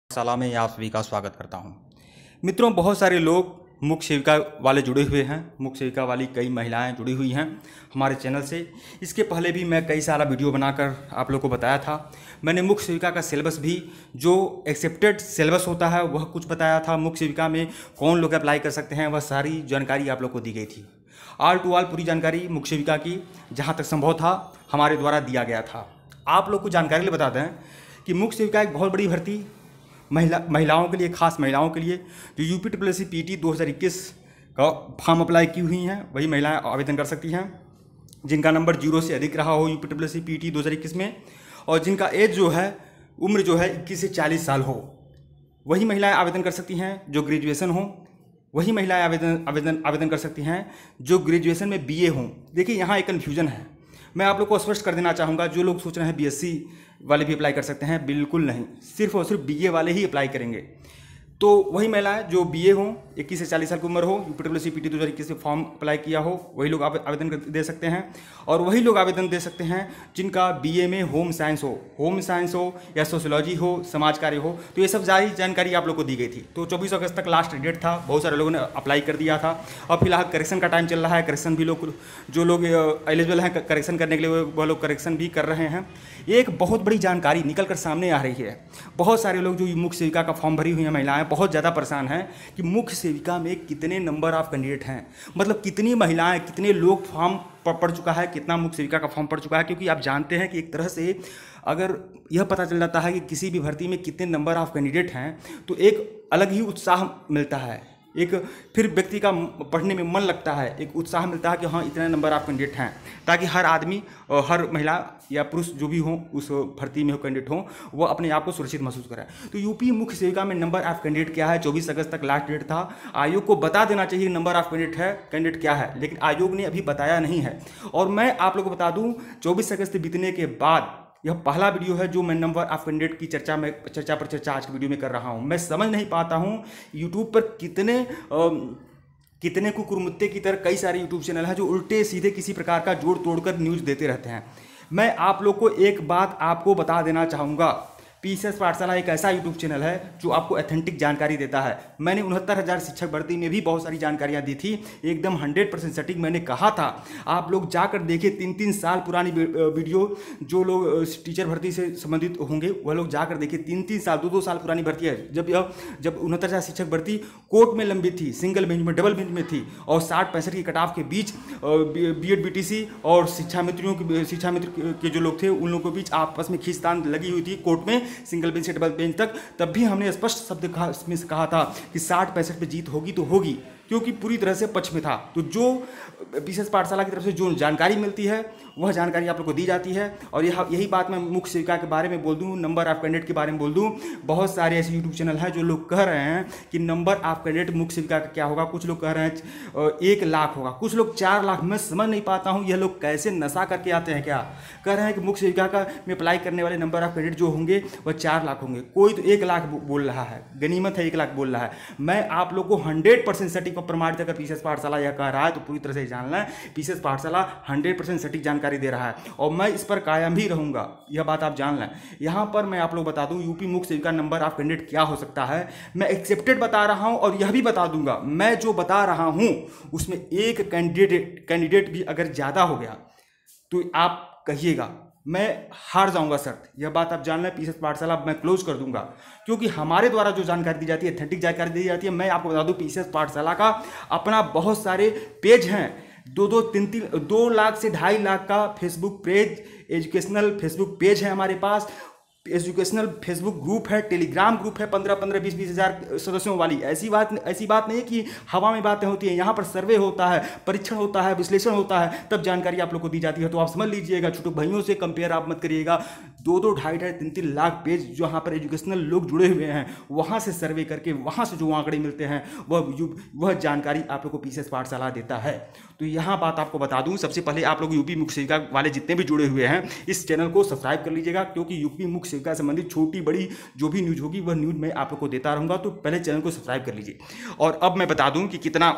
शाला में आप सभी का स्वागत करता हूं। मित्रों, बहुत सारे लोग मुख्य सेविका वाले जुड़े हुए हैं। मुख्य सेविका वाली कई महिलाएं जुड़ी हुई हैं हमारे चैनल से। इसके पहले भी मैं कई सारा वीडियो बनाकर आप लोग को बताया था। मैंने मुख्य सेविका का सिलेबस भी जो एक्सेप्टेड सिलेबस होता है वह कुछ बताया था। मुख्य सेविका में कौन लोग अप्लाई कर सकते हैं वह सारी जानकारी आप लोग को दी गई थी। ऑल टू ऑल पूरी जानकारी मुख्य सेविका की जहाँ तक संभव था हमारे द्वारा दिया गया था। आप लोग को जानकारी लिए बता दें कि मुख्य सेविका एक बहुत बड़ी भर्ती महिलाओं के लिए, खास महिलाओं के लिए जो यूपी पीटी 2021 का फॉर्म अप्लाई की हुई हैं वही महिलाएं आवेदन कर सकती हैं। जिनका नंबर 0 से अधिक रहा हो यूपी पीटी 2021 में और जिनका एज जो है, उम्र जो है 21 से 40 साल हो, वही महिलाएं आवेदन कर सकती हैं। जो ग्रेजुएशन हो वही महिलाएं आवेदन कर सकती हैं जो ग्रेजुएशन में बीए हों। देखिए, यहाँ एक कन्फ्यूजन है, मैं आप लोग को स्पष्ट कर देना चाहूँगा। जो लोग सोच रहे हैं बीएससी वाले भी अप्लाई कर सकते हैं, बिल्कुल नहीं, सिर्फ और सिर्फ बीए वाले ही अप्लाई करेंगे। तो वही महिलाएं जो बीए हों, 21 से 40 साल की उम्र हो, यूपी पीटी 2021 से फॉर्म अप्लाई किया हो, वही लोग आवेदन दे सकते हैं। और वही लोग आवेदन दे सकते हैं जिनका बीए में होम साइंस हो या सोशियोलॉजी हो, समाज कार्य हो। तो ये सब सारी जानकारी आप लोग को दी गई थी। तो 24 अगस्त तक लास्ट डेट था, बहुत सारे लोगों ने अप्लाई कर दिया था। और फिलहाल करेक्शन का टाइम चल रहा है। करेक्शन भी जो लोग एलिजिबल हैं करेक्शन करने के लिए वह लोग करेक्शन भी कर रहे हैं। एक बहुत बड़ी जानकारी निकल कर सामने आ रही है। बहुत सारे लोग जो मुख्य सेविका का फॉर्म भरी हुई हैं महिलाएं बहुत ज़्यादा परेशान हैं कि मुख्य सेविका में कितने नंबर ऑफ कैंडिडेट हैं, मतलब कितनी महिलाएं, कितने लोग फॉर्म पढ़ चुका है, कितना मुख्य सेविका का फॉर्म पढ़ चुका है। क्योंकि आप जानते हैं कि एक तरह से अगर यह पता चल जाता है कि किसी भी भर्ती में कितने नंबर ऑफ कैंडिडेट हैं तो एक अलग ही उत्साह मिलता है, एक फिर व्यक्ति का पढ़ने में मन लगता है, एक उत्साह मिलता है कि हाँ इतने नंबर ऑफ कैंडिडेट हैं, ताकि हर आदमी और हर महिला या पुरुष जो भी हो उस भर्ती में हो कैंडिडेट हो वो अपने आप को सुरक्षित महसूस करे। तो यूपी मुख्य सेविका में नंबर ऑफ कैंडिडेट क्या है, 24 अगस्त तक लास्ट डेट था। आयोग को बता देना चाहिए नंबर ऑफ कैंडिडेट क्या है, लेकिन आयोग ने अभी बताया नहीं है। और मैं आप लोगों को बता दूँ 24 अगस्त बीतने के बाद यह पहला वीडियो है जो मैं नंबर ऑफ कैंडिडेट की चर्चा आज की वीडियो में कर रहा हूं। मैं समझ नहीं पाता हूं यूट्यूब पर कितने कुकुरमुत्ते की तरह कई सारे यूट्यूब चैनल हैं जो उल्टे सीधे किसी प्रकार का जोड़ तोड़कर न्यूज़ देते रहते हैं। मैं आप लोग को एक बात आपको बता देना चाहूँगा, पीसीएस पाठशाला एक ऐसा यूट्यूब चैनल है जो आपको ऑथेंटिक जानकारी देता है। मैंने 69,000 शिक्षक भर्ती में भी बहुत सारी जानकारियां दी थी, एकदम 100% सटीक। मैंने कहा था आप लोग जाकर देखिए 3-3 साल पुरानी वीडियो। जो लोग टीचर भर्ती से संबंधित होंगे वह लोग जाकर देखिए 3-3 साल 2-2 साल पुरानी भर्ती है। जब 69,000 शिक्षक भर्ती कोर्ट में लंबित थी, सिंगल बेंच में, डबल बेंच में थी और 60-65 की कट ऑफ के बीच बीएड बीटीसी और शिक्षा मित्र के जो लोग थे उन लोगों के बीच आपस में खींचतान लगी हुई थी कोर्ट में, सिंगल बेंच से डबल बेंच तक। तब भी हमने स्पष्ट शब्द में से कहा था कि 60-65 पे जीत होगी तो होगी, क्योंकि पूरी तरह से पक्ष में था। तो जो पीसीएस पाठशाला की तरफ से जो जानकारी मिलती है वह जानकारी आप लोग को दी जाती है। और यही बात मैं मुख्य सेविका के बारे में बोल दूं, नंबर ऑफ कैंडिडेट के बारे में बोल दूं। बहुत सारे ऐसे यूट्यूब चैनल हैं जो लोग कह रहे हैं कि नंबर ऑफ कैंडिडेट मुख्य सेविका का क्या होगा। कुछ लोग कह रहे हैं 1 लाख होगा, कुछ लोग 4 लाख। मैं समझ नहीं पाता हूँ यह लोग कैसे नशा करके आते हैं। क्या कह रहे हैं कि मुख्य सेविका का में अप्लाई करने वाले नंबर ऑफ कैंडिडेट जो होंगे वह 4 लाख होंगे। कोई तो 1 लाख बोल रहा है, गनीमत है 1 लाख बोल रहा है। मैं आप लोग को 100% सटीक और प्रमाणित अगर पीसीएस पाठशाला यह कह रहा है तो पूरी तरह से जान लें पीसीएस पाठशाला 100% सटीक जानकारी दे रहा है और मैं इस पर कायम भी रहूंगा, यह बात आप जान लें। यहां पर मैं आप लोग बता दूं यूपी मुख्य सेविका नंबर ऑफ कैंडिडेट क्या हो सकता है। मैं एक्सेप्टेड बता रहा हूं और यह भी बता दूंगा, मैं जो बता रहा हूं उसमें एक कैंडिडेट भी अगर ज्यादा हो गया तो आप कहिएगा मैं हार जाऊंगा सर। यह बात आप जान लें, पीसीएस पाठशाला मैं क्लोज कर दूंगा, क्योंकि हमारे द्वारा जो जानकारी दी जाती है, ऑथेंटिक जानकारी दी जाती है। मैं आपको बता दूं पीसीएस पाठशाला का अपना बहुत सारे पेज हैं, 2 लाख से 2.5 लाख का Facebook page, educational Facebook page है हमारे पास, एजुकेशनल फेसबुक ग्रुप है, टेलीग्राम ग्रुप है 15-15, 20-20 हज़ार सदस्यों वाली। ऐसी बात नहीं कि हवा में बातें होती हैं। यहाँ पर सर्वे होता है, परीक्षण होता है, विश्लेषण होता है, तब जानकारी आप लोग को दी जाती है। तो आप समझ लीजिएगा, छोटे भाइयों से कंपेयर आप मत करिएगा। 2-2, 2.5, 3-3 लाख पेज जो यहाँ पर एजुकेशनल लोग जुड़े हुए हैं, वहाँ से सर्वे करके वहाँ से जो आंकड़े मिलते हैं वह जानकारी आप लोग को पीसीएस पाठशाला देता है। तो यहाँ बात आपको बता दूँ, सबसे पहले आप लोग यूपी मुख्य सेविका वाले जितने भी जुड़े हुए हैं इस चैनल को सब्सक्राइब कर लीजिएगा, क्योंकि यूपी मुख्य सेविका संबंधित छोटी बड़ी जो भी न्यूज़ होगी वह न्यूज़ मैं आप लोग को देता रहूँगा। तो पहले चैनल को सब्सक्राइब कर लीजिए। और अब मैं बता दूँ कि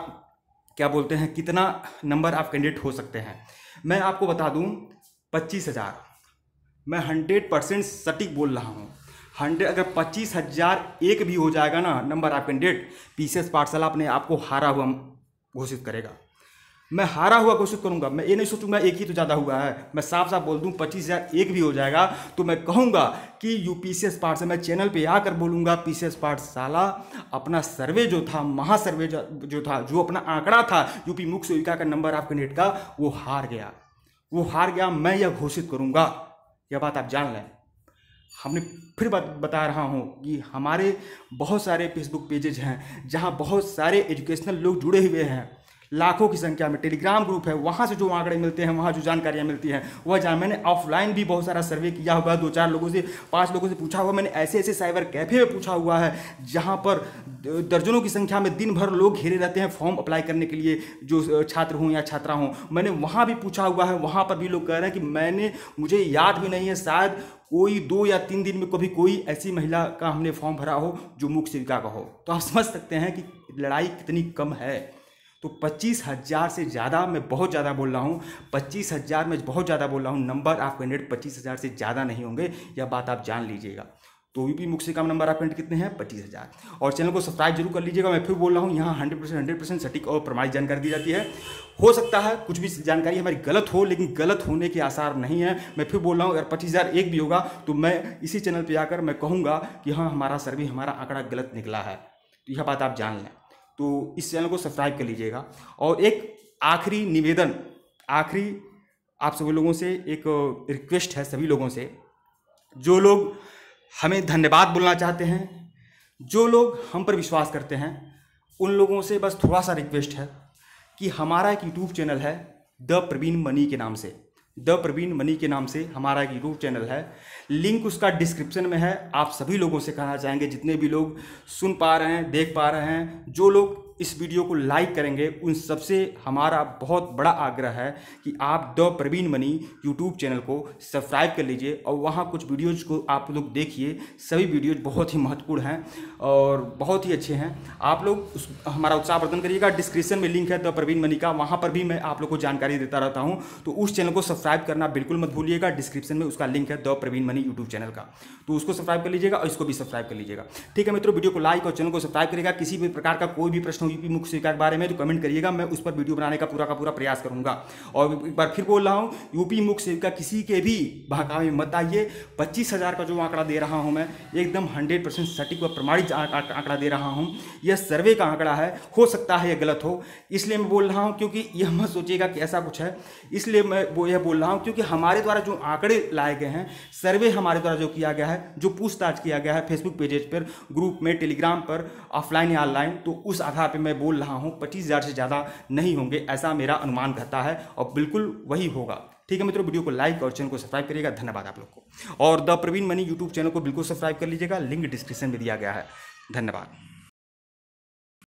कितना नंबर ऑफ कैंडिडेट हो सकते हैं। मैं आपको बता दूँ 25,000। मैं 100% सटीक बोल रहा हूँ। 100 अगर 25,000 एक भी हो जाएगा ना नंबर ऑफ कैंडिडेट, पीसीएस पाठशाला अपने आप को हारा हुआ घोषित करेगा। मैं हारा हुआ घोषित करूंगा। मैं ये नहीं सोचूंगा एक ही तो ज़्यादा हुआ है। मैं साफ साफ बोल दूं 25,000 एक भी हो जाएगा तो मैं कहूंगा कि यूपीसीएस पाठशाला, मैं चैनल पे आकर बोलूंगा पीसीएस पाठशाला अपना सर्वे जो था, महासर्वे जो था, जो अपना आंकड़ा था यूपी मुख्य सेविका का नंबर ऑफ कैंडिडेट का, वो हार गया। वो हार गया, मैं यह घोषित करूंगा। यह बात आप जान लें। हमने फिर बता रहा हूँ कि हमारे बहुत सारे फेसबुक पेजेज हैं जहाँ बहुत सारे एजुकेशनल लोग जुड़े हुए हैं, लाखों की संख्या में। टेलीग्राम ग्रुप है, वहाँ से जो आंकड़े मिलते हैं, वहाँ जो जानकारियाँ मिलती हैं वह मैंने ऑफलाइन भी बहुत सारा सर्वे किया हुआ है। 2-4 लोगों से, 5 लोगों से पूछा हुआ मैंने। ऐसे ऐसे साइबर कैफ़े में पूछा हुआ है जहाँ पर दर्जनों की संख्या में दिन भर लोग घेरे रहते हैं फॉर्म अप्लाई करने के लिए, जो छात्र हों या छात्रा हों। मैंने वहाँ भी पूछा हुआ है, वहाँ पर भी लोग कह रहे हैं कि मुझे याद भी नहीं है, शायद कोई 2 या 3 दिन में कभी कोई ऐसी महिला का हमने फॉर्म भरा हो जो मुख्य सेविका का हो। तो आप समझ सकते हैं कि लड़ाई कितनी कम है। तो 25,000 से ज़्यादा, मैं बहुत ज़्यादा बोल रहा हूँ, 25,000 में बहुत ज़्यादा बोल रहा हूँ। नंबर ऑफ कैंडिडेट 25,000 से ज़्यादा नहीं होंगे, यह बात आप जान लीजिएगा। तो यूपी मुख्य सेविका नंबर ऑफ कैंडिडेट कितने हैं? 25,000। और चैनल को सब्सक्राइब जरूर कर लीजिएगा। मैं फिर बोल रहा हूँ, यहाँ 100% सटीक और प्रमाणित जानकारी दी जाती है। हो सकता है कुछ भी जानकारी हमारी गलत हो, लेकिन गलत होने के आसार नहीं है। मैं फिर बोल रहा हूँ, अगर 25,000 एक भी होगा तो मैं इसी चैनल पर आकर मैं कहूँगा कि हाँ, हमारा सर्वे, हमारा आंकड़ा गलत निकला है। तो यह बात आप जान लें। तो इस चैनल को सब्सक्राइब कर लीजिएगा। और एक आखिरी निवेदन, आखिरी आप सभी लोगों से एक रिक्वेस्ट है, सभी लोगों से, जो लोग हमें धन्यवाद बोलना चाहते हैं, जो लोग हम पर विश्वास करते हैं, उन लोगों से बस थोड़ा सा रिक्वेस्ट है कि हमारा एक यूट्यूब चैनल है द प्रवीण मनी के नाम से। द प्रवीण मनी के नाम से हमारा एक यूट्यूब चैनल है, लिंक उसका डिस्क्रिप्शन में है। आप सभी लोगों से कहना चाहेंगे, जितने भी लोग सुन पा रहे हैं, देख पा रहे हैं, जो लोग इस वीडियो को लाइक करेंगे, उन सबसे हमारा बहुत बड़ा आग्रह है कि आप the Praveen Money YouTube channel को सब्सक्राइब कर लीजिए और वहाँ कुछ वीडियोज़ को आप लोग देखिए। सभी वीडियोज़ बहुत ही महत्वपूर्ण हैं और बहुत ही अच्छे हैं। आप लोग हमारा उत्साहवर्धन करिएगा। डिस्क्रिप्शन में लिंक है द प्रवीण मनी का, वहाँ पर भी मैं आप लोग को जानकारी देता रहता हूँ। तो उस चैनल को सब्सक्राइब करना बिल्कुल मत भूलिएगा। डिस्क्रिप्शन में उसका लिंक है the Praveen Money YouTube channel का, तो उसको सब्सक्राइब कर लीजिएगा और इसको भी सब्सक्राइब कर लीजिएगा। ठीक है मित्रों, वीडियो को लाइक और चैनल को सब्सक्राइब करिएगा। किसी भी प्रकार का कोई भी प्रश्न यूपी मुख्य सेविका के बारे में तो कमेंट करिएगा, मैं उस पर वीडियो बनाने का पूरा प्रयास करूंगा। और एक बार फिर बोल रहा हूं, यूपी मुख्य सेविका किसी के भी बहकावे में मत आइए। 25,000 का जो आंकड़ा दे रहा हूं मैं, एकदम 100% सटीक व प्रमाणित आंकड़ा दे रहा हूं। यह सर्वे का आंकड़ा है, हो सकता है यह गलत हो, इसलिए मैं बोल रहा हूं। क्योंकि यह मत सोचिएगा कि ऐसा कुछ है, इसलिए मैं यह बोल रहा हूं क्योंकि हमारे द्वारा जो आंकड़े लाए गए हैं, सर्वे हमारे द्वारा जो किया गया है, जो पूछताछ किया गया है फेसबुक पेजेज पर, ग्रुप में, टेलीग्राम पर, ऑफलाइन या ऑनलाइन, तो उस आधार पर मैं बोल रहा हूं 25,000 से ज़्यादा नहीं होंगे, ऐसा मेरा अनुमान कहता है और बिल्कुल वही होगा। ठीक है मित्रों, वीडियो को लाइक और चैनल को सब्सक्राइब करिएगा। धन्यवाद आप लोग को। और the Praveen Money YouTube channel को बिल्कुल सब्सक्राइब कर लीजिएगा, लिंक डिस्क्रिप्शन में दिया गया है। धन्यवाद।